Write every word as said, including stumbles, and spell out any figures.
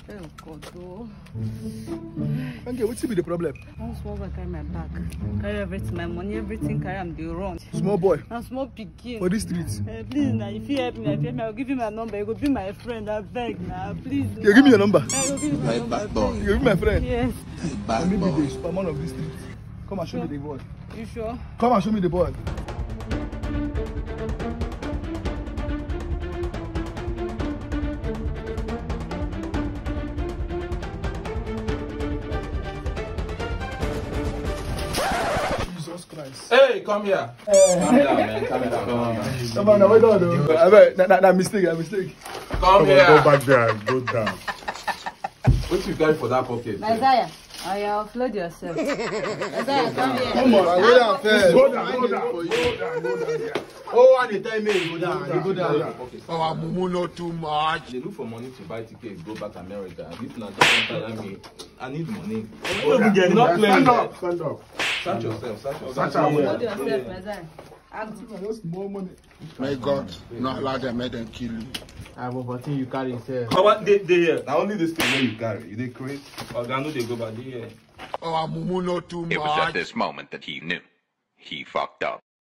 Oh God, oh. Okay, what's be the problem? One small boy carry my bag, carry everything, my money, everything, carry am dey run. Small boy. And small pikin. For this street. Uh, please, now if you help me, if you help me, I'll give you my number. You go be my friend. I beg now, please. You give me your number. I will give you my number. You give me my friend. Yes. Let me be the superman of this street. Come and show sure. me the boy. You sure? Come and show me the boy. Jesus Christ. Hey, come here. Hey. Calm down, man. Calm down. Come on, now, wait on. That that mistake, that mistake. Come, Come here. on, go back there. Go down. What you carry for that pocket? Isaiah, I offload yourself. Isaiah, come here. Come on, I go down first. Go down, go down. Go down, go down. Oh, and the time me go down. You go down. Okay. Our mumu not too much. They look for money to buy tickets, go back to America. If not, I me. I need money. Go down. You're not playing. Stand up, stand up. Search yourself. Search yourself. Search our way. Offload yourself, Isaiah. Just more money. May God not allow them, make them kill you. I have a thing you carry yourself. How about they they here? Now only this thing where you carry. You they create. Oh, I know they go back there. Our mumu not too much. It was at this moment that he knew. He fucked up.